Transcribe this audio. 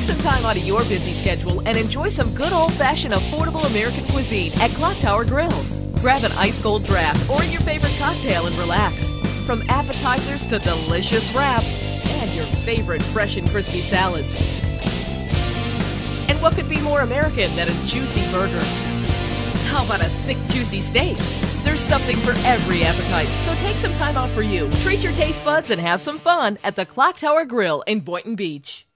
Take some time out of your busy schedule and enjoy some good old-fashioned affordable American cuisine at Clock Tower Grill. Grab an ice-cold draft or your favorite cocktail and relax. From appetizers to delicious wraps and your favorite fresh and crispy salads. And what could be more American than a juicy burger? How about a thick, juicy steak? There's something for every appetite, so take some time out for you. Treat your taste buds and have some fun at the Clock Tower Grill in Boynton Beach.